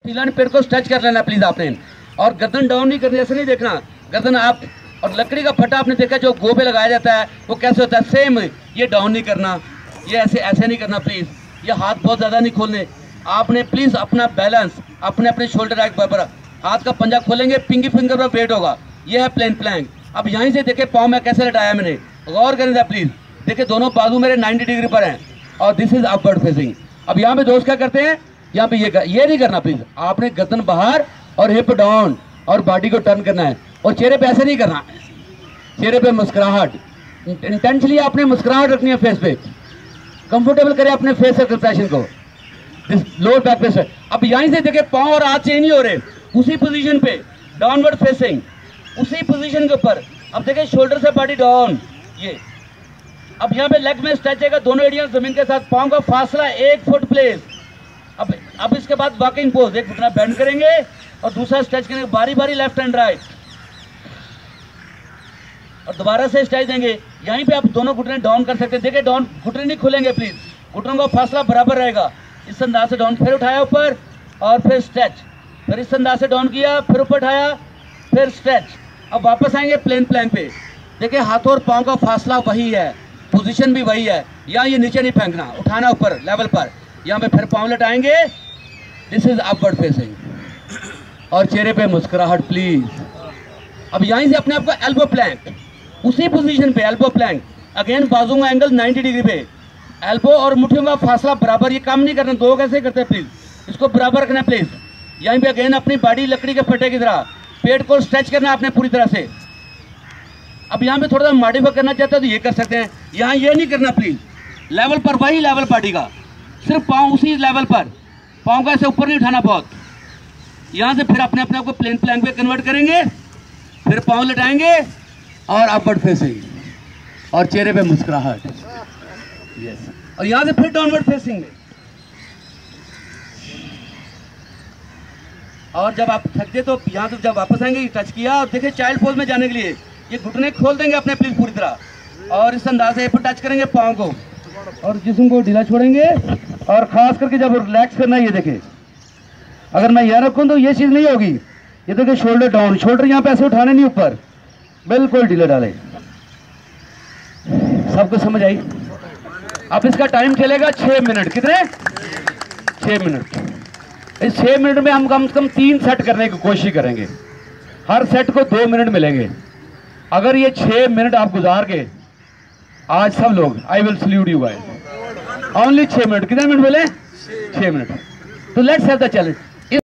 फीलान पेड़ को स्ट्रेच कर लेना प्लीज आपने, और गर्दन डाउन नहीं करनी, ऐसे नहीं देखना गर्दन आप। और लकड़ी का फटा आपने देखा जो गो पे लगाया जाता है वो कैसे होता है, सेम ये डाउन नहीं करना, ये ऐसे ऐसे नहीं करना प्लीज। ये हाथ बहुत ज़्यादा नहीं खोलने आपने प्लीज, अपना बैलेंस अपने अपने शोल्डर एक बराबर, हाथ का पंजा खोलेंगे, पिंकी फिंगर पर वेट होगा। ये है प्लेन प्लैंक। अब यहीं से देखे पाँव में कैसे लटाया मैंने, गौर करें प्लीज। देखिए दोनों बाजू मेरे 90 डिग्री पर हैं और दिस इज अपवर्ड फेसिंग। अब यहाँ पे दोस्त क्या करते हैं, यहाँ पे ये नहीं करना प्लीज, आपने गर्दन बाहर और हिप डाउन और बॉडी को टर्न करना है, और चेहरे पे ऐसे नहीं करना, चेहरे पे मुस्कुराहट, इंटेंशनली आपने मुस्कुराहट रखनी है फेस पे, कंफर्टेबल करें अपने फेस एक्सप्रेशन को, लोअर बैक पे। अब यहीं से देखे पाँव और हाथ चेंज नहीं हो रहे, उसी पोजीशन पे डाउनवर्ड फेसिंग, उसी पोजीशन के ऊपर। अब देखें शोल्डर से बॉडी डाउन, ये अब यहाँ पे लेग में स्ट्रेच आएगा, दोनों एरिया जमीन के साथ, पाँव का फासला 1 फुट प्लेस। अब इसके बाद वॉकिंग पोज, एक घुटना बेंड करेंगे और दूसरा स्ट्रेच करेंगे, बारी बारी लेफ्ट एंड राइट, और दोबारा से स्ट्रेच देंगे। यहीं पे आप दोनों घुटने डाउन कर सकते हैं। देखिए डाउन, घुटने नहीं खुलेंगे प्लीज, घुटनों का फासला बराबर रहेगा। इस अंदाज से डाउन, फिर उठाया ऊपर और फिर स्ट्रेच, फिर इस अंदाज से डाउन किया, फिर ऊपर उठाया, फिर स्ट्रेच। अब वापस आएंगे प्लेन प्लैंक पे। देखिए हाथों और पाँव का फासला वही है, पोजीशन भी वही है, यहाँ ये नीचे नहीं फेंकना, उठाना ऊपर लेवल पर। यहाँ पे फिर पाँव लटाएंगे, दिस इज अपवर्ड फेसिंग, और चेहरे पे मुस्कुराहट प्लीज। अब यहीं से अपने आप को एल्बो प्लैंक, उसी पोजीशन पे एल्बो प्लैंक, अगेन बाजू का एंगल 90 डिग्री पे, एल्बो और मुट्ठियों का फासला बराबर। ये काम नहीं करना, दो कैसे करते हैं प्लीज, इसको बराबर रखना प्लीज। यहीं पे अगेन अपनी बॉडी लकड़ी के फटे की तरह, पेट को स्ट्रेच करना आपने पूरी तरह से। अब यहाँ पे थोड़ा सा मॉडिफाई करना चाहते हो तो ये कर सकते हैं, यहाँ ये नहीं करना प्लीज, लेवल पर वही लेवल बॉडी का, सिर्फ पाँव उसी लेवल पर, पाँव का ऐसे ऊपर नहीं उठाना बहुत। यहाँ से फिर अपने आप को प्लेन प्लैंक पे कन्वर्ट करेंगे, फिर पाँव लटाएंगे और अपवर्ड फेसिंग, और चेहरे पे मुस्कुराहट, यस। और यहाँ से फिर डाउनवर्ड फेसिंग में। और जब आप थक गए तो यहाँ से जब वापस आएंगे, टच किया और देखिए चाइल्ड पोज में जाने के लिए ये घुटने खोल देंगे अपने प्लीज पूरी तरह, और इस अंदाज से फिर टच करेंगे पाँव को और जिस्म को ढीला छोड़ेंगे। और खास करके जब रिलैक्स करना है, ये देखें अगर मैं यहाँ रखूँ तो ये चीज़ नहीं होगी। ये देखिए शोल्डर डाउन, शोल्डर यहाँ पे ऐसे उठाने नहीं, ऊपर बिल्कुल ढीले डाले। सबको समझ आई? अब इसका टाइम चलेगा 6 मिनट। कितने? 6 मिनट। इस 6 मिनट में हम कम से कम 3 सेट करने की कोशिश करेंगे, हर सेट को 2 मिनट मिलेंगे। अगर ये 6 मिनट आप गुजार के आज सब लोग, I will salute you guys, only 6 minute. कितने मिनट बोले? 6 मिनट। तो लेट्स हैव द चैलेंज।